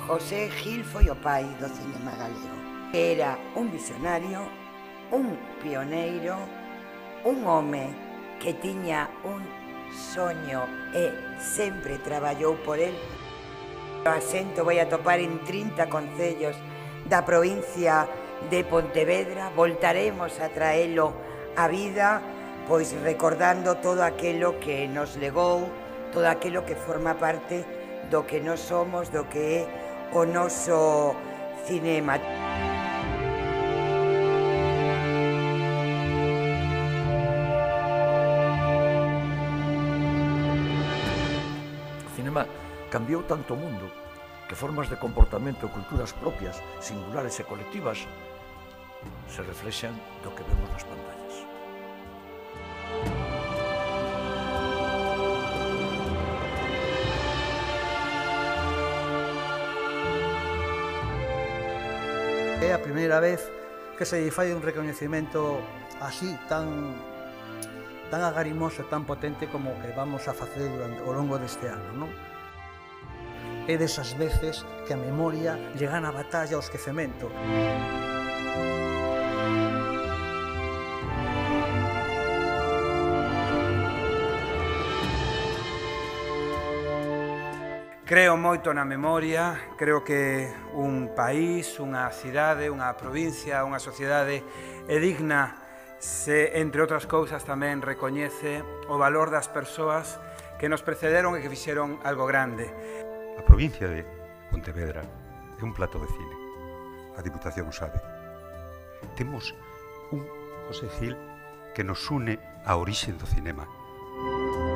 José Gil foi o pai do cinema galego. Era un visionario, un pioneiro, un home que tiña un soño e sempre traballou por el. O asento vai a topar en 30 concellos da provincia de Pontevedra. Voltaremos a traelo á vida, pois recordando todo aquilo que nos legou, todo aquilo que forma parte do que nós somos, do que é o noso cinema. O cinema cambiou tanto o mundo que formas de comportamento e culturas propias, singulares e colectivas se reflexan do que vemos nas pantallas. É a primeira vez que se fai un recoñecemento así tan agarimoso e tan potente como o que vamos a facer ao longo deste ano, non? É desas veces que a memoria lle gana a batalla ao esquecemento. Creo moito na memoria, creo que un país, unha cidade, unha provincia, unha sociedade é digna se, entre outras cousas, tamén recoñece o valor das persoas que nos precederon e que fixeron algo grande. A provincia de Pontevedra é un plato de cine. A Diputación o sabe. Temos un José Gil que nos une á orixe do cinema.